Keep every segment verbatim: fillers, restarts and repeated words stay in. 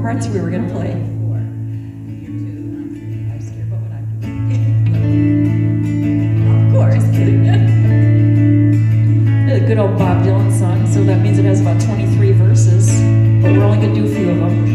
parts we were going to play. Of course. A good old Bob Dylan song, so that means it has about twenty-three verses, but we're only going to do a few of them.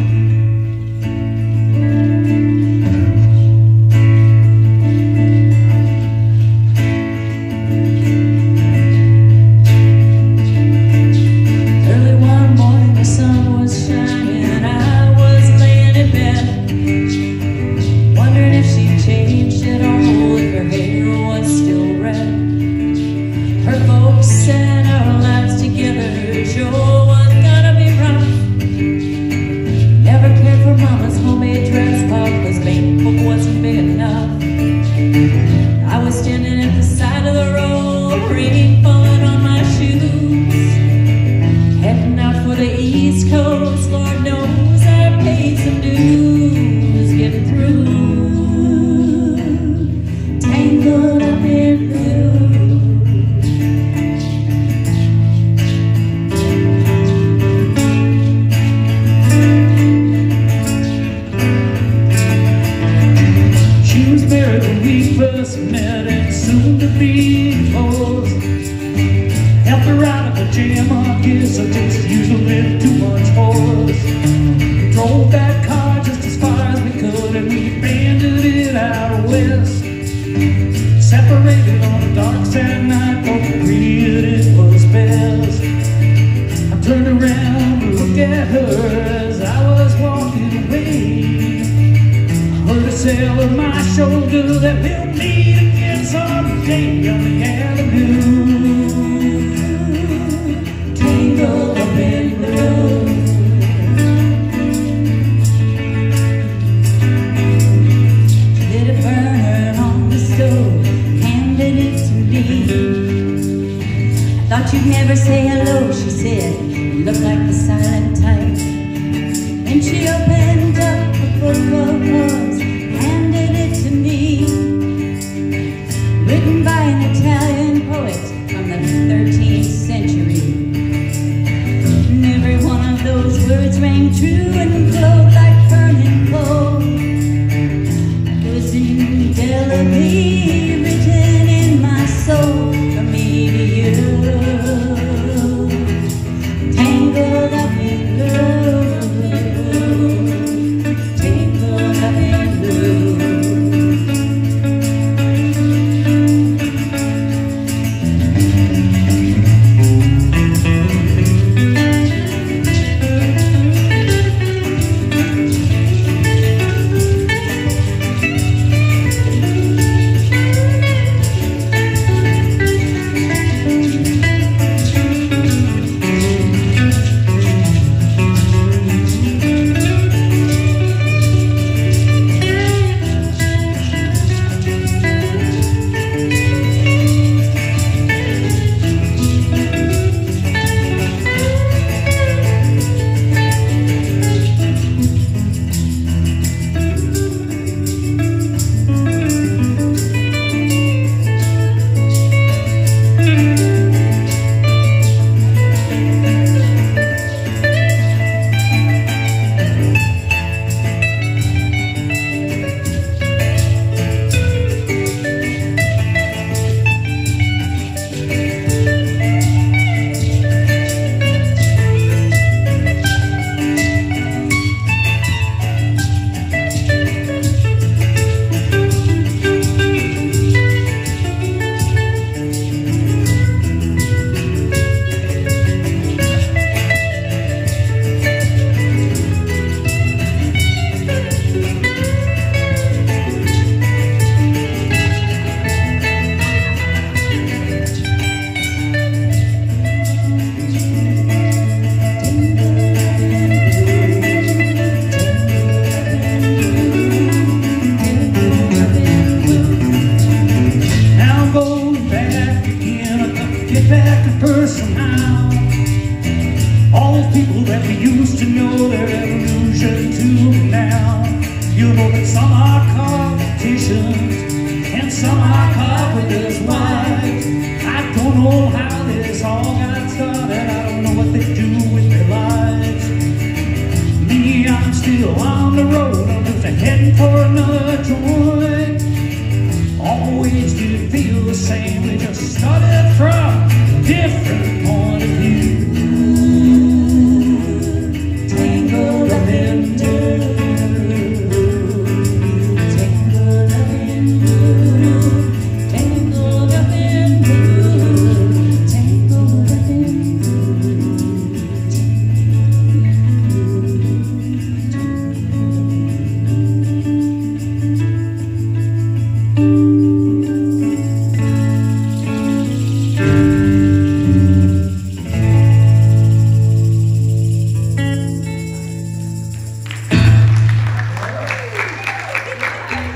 Separated on a dark sad night, both agreed it was best. I turned around to look at her as I was walking away. I heard her say over my shoulder that we'll meet again someday on the avenue, tangled up in blue. Lit a burner on the stove, thought you'd never say hello, she said. You look like the silent type. And she opened up a book of poems, handed it to me, written by an Italian poet from the thirteenth century. And every one of those words rang true and glowed like burning coal. It was indelibly written in my soul, from me to you. Tangled up in blue, tangled up in still on the road, I'm just heading for another joint. Always did it feel the same, we just started from a different point.